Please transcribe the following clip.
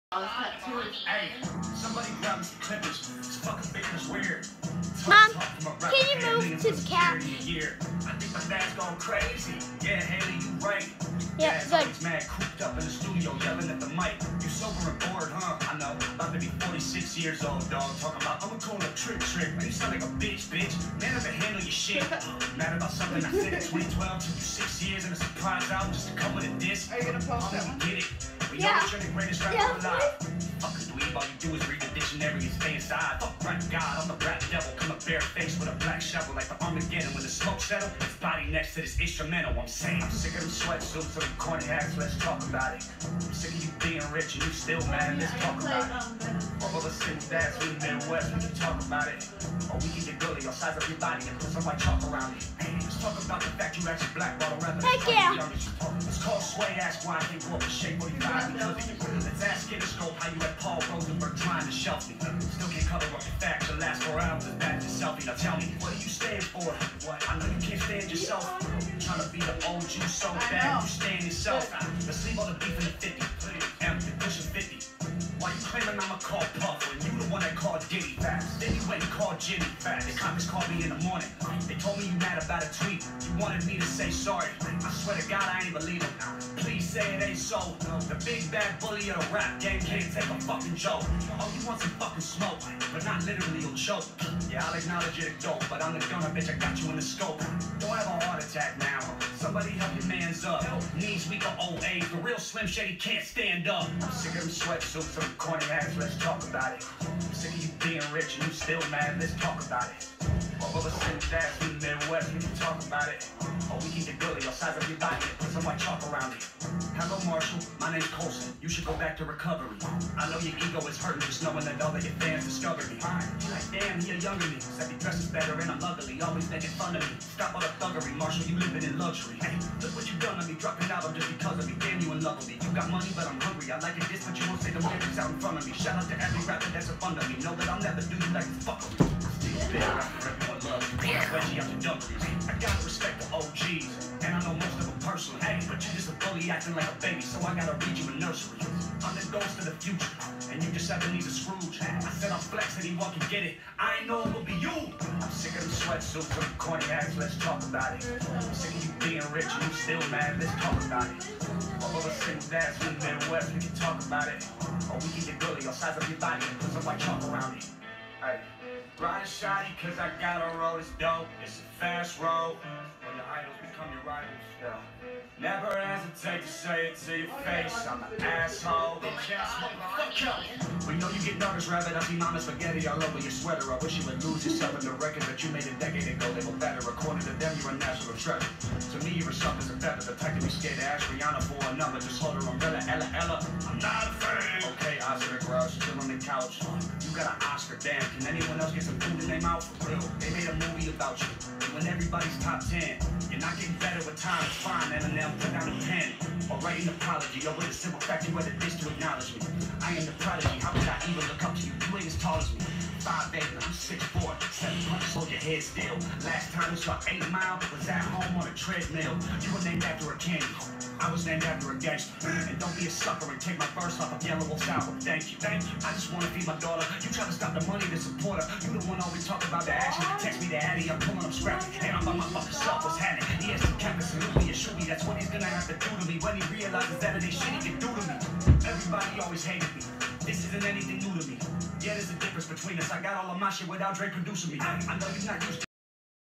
Hey, somebody grab me some clippers. This fucking business weird. Mom, can you move to the couch? I think my dad's going crazy. Yeah, Haley, you right. Yeah, Dad's good. always mad, cooped up in the studio, yelling at the mic. You sober and bored, huh? I know. About to be 46 years old, dog. Talking about, I'm gonna call a trick. Man, you sound like a bitch. Man, I can handle your shit. Mad about something I said in 2012. Took you 6 years and a surprise album just to come with a diss. Are you gonna post that one? Get it. We know Yeah. that you're the greatest rapper alive. Fucking dweeb, all you do is read the dictionary and stay inside. Fuck rap God, I'm the rap devil. Come a bare face with a black shovel like the Armageddon. When the smoke settle, his body next to this instrumental. I'm saying, I'm sick of them sweatsuits and them corny hats, let's talk about it. I'm sick of you being rich and you still mad, let's talk about it. All of us single dads from the Midwest, we can talk about it. Or we can get gully or size up your body and put some white chalk around it. Hey, let's talk about the fact you actually black bottle rapping. Heck yeah. Let's call Sway, ask why I can't go up to shape 45 because of you. Let's ask Interscope how you had Paul Rosenberg trying to shelf me. Still can't cover up the facts. Your last 4 hours is bad as a selfie. Now tell me, what do you stand for? What? I know you can't stand yourself. Trying to be the OG so bad, you stand yourself. Let's leave all the beef in the 50. Empty, pushing 50. Why you claiming I'm a call puff when you the one that called Diddy fast? Then you went and called Jimmy fast. The cops called me in the morning. They told me you mad about a tweet. You wanted me to say sorry. I swear to God I ain't believe them. Please say it ain't so. The big bad bully of the rap game can't take a fucking joke. Oh, you want some fucking smoke, but not literally you'll choke. Yeah, I'll acknowledge you're the dope, but I'm the gunner, bitch, I got you in the scope. Don't have a heart attack now. Somebody help your mans up. Knees weak or old age. The real Slim Shady can't stand up. I'm sick of them sweatsuits and them corny hats, let's talk about it. I'm sick of you being rich and you still mad, let's talk about it. All of us single dads from the Midwest, we can talk about it. Or we can get gully or size up your body and put some white chalk around it. Hello, Marshall, my name's Colson. You should go back to recovery. I know your ego is hurting just knowing that all of your fans discovered me. You're like, damn, he a younger me. Except he dresses better and I'm ugly, always making fun of me. Stop all the thuggery, Marshall, you living in luxury. Hey, look what you done to me, dropping an album just because of me. Damn, you in love with me. You got money, but I'm hungry. I like it this, but you won't say the lyrics out in front of me. Shout out to every rapper that's up under me. Know that I'll never do you like this fuck with me. Still rapper, everyone loves you. Reggie out the dungarees. I gotta respect the OGs, and I know most of them personally. Hey, but you just a bully acting like a baby, so I gotta read you a nursery. I'm the ghost of the future, and you just having these a Scrooge. I said I'm flex, anyone can get it. I ain't know it would be you. I'm sick of them sweatsuits and them corny hats, let's talk about it. I'm sick of you being rich and you still mad, let's talk about it. All of us single dads from the Midwest, we can talk about it. Or we can get gully or size up your body and put some white chalk around it. Hey, ride shoddy cause I gotta roll this dope. It's a fast road. When your idols become your rivals, yeah. Never hesitate to say it to your face. I'm an asshole. Bitch ass motherfucker. We know you get nervous, rabbit. I see mama spaghetti all over your sweater. I wish you would lose yourself in the records that you made a decade ago. They were better. According to them, you're a national treasure. To me, you're a soft as a feather. The type to be scared to ask Rihanna for a number. Just hold her umbrella, Ella. I'm not afraid. Okay, Oscar Rush, still on the couch. You got an Oscar, damn. Can anyone else get some food in their mouth? For real. They made a movie about you. You in everybody's top 10. You're not getting better with time. It's fine, Eminem. Put down a pen. Or write an apology. Or with a simple fact, you had a dish to acknowledge me. I am the prodigy. How could I even look up to you? You ain't as tall as me. 5'8", I'm 6'4", 7 punches, hold your head still. Last time we saw 8 Mile was at home on a treadmill. You were named after a candy. I was named after a gangster. And don't be a sucker and take my verse off of Yellow Wolf's album. Thank you. I just want to feed my daughter. You try to stop the money to support her. You the one always talk about the action. Text me the Addy, I'm pulling up scrappy. And I'm by my fucking self, what's happening? He has to campus and me and shoot me. That's what he's gonna have to do to me when he realizes that it ain't shit he can do to me. Everybody always hated me. This isn't anything new to me. Yeah, there's a difference between us. I got all of my shit without Dre producing me. I know you're not used to